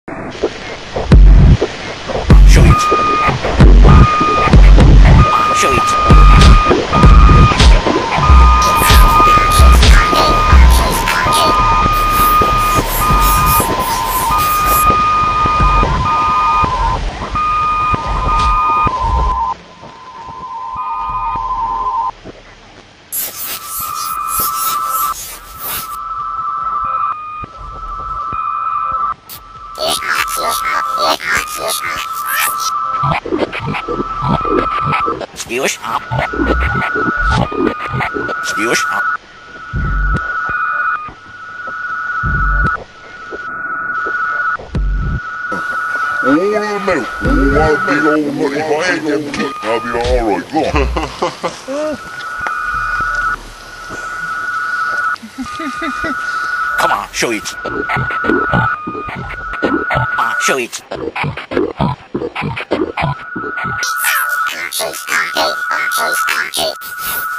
Show it. Show it. Już. Już. All the milk, all that big old nutty if I had them kids, I'll be like, alright, go on. Come on, show it. Show it.